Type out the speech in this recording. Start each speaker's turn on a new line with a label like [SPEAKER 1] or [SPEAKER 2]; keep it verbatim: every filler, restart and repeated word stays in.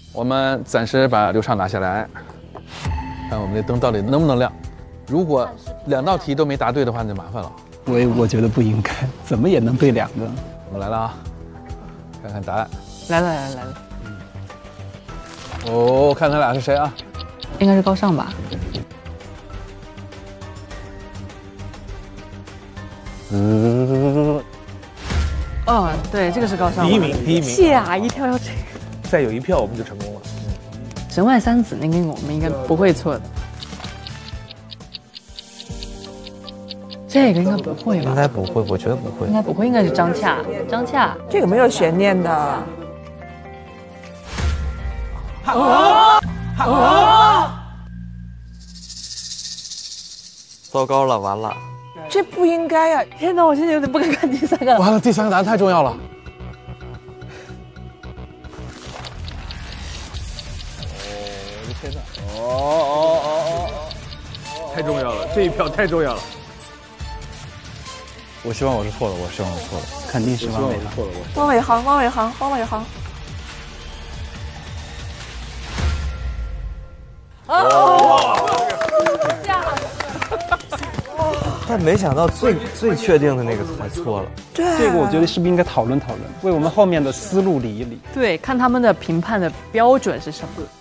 [SPEAKER 1] 我们暂时把刘畅拿下来，看我们这灯到底能不能亮。如果两道题都没答对的话，那就麻烦了。
[SPEAKER 2] 我我觉得不应该，怎么也能对两个。
[SPEAKER 1] 我们来了啊，看看答案。
[SPEAKER 3] 来了来了来了。
[SPEAKER 1] 哦，看他俩是谁啊？
[SPEAKER 3] 应该是高尚吧。
[SPEAKER 1] 嗯。
[SPEAKER 3] 哦，对，这个是高尚。
[SPEAKER 4] 第一名，第一名。
[SPEAKER 3] 吓一跳，这个。
[SPEAKER 4] 再有一票，我们就成功了。
[SPEAKER 3] 神外三子那个我们应该不会错的。这个应该不会吧？
[SPEAKER 5] 应该不会，我觉得不会。
[SPEAKER 3] 应该不会，应该是张洽。张洽，
[SPEAKER 6] 这个没有悬念的。
[SPEAKER 5] 啊啊！糟糕了，完了！
[SPEAKER 6] 这不应该呀！
[SPEAKER 3] 天哪，我现在有点不敢看第三个了。
[SPEAKER 1] 完了，第三个答案太重要了。哦，天哪！哦哦哦
[SPEAKER 4] 哦！太重要了，这一票太重要了。
[SPEAKER 1] 我希望我是错的，我希望我是错的，
[SPEAKER 2] 肯定是汪伟航。
[SPEAKER 6] 汪伟航，汪伟航，汪伟航。
[SPEAKER 5] 哦！但没想到最最确定的那个才错了。
[SPEAKER 6] 对，
[SPEAKER 2] 这个我觉得是不是应该讨论讨论，为我们后面的思路理一理？
[SPEAKER 3] 对，看他们的评判的标准是什么。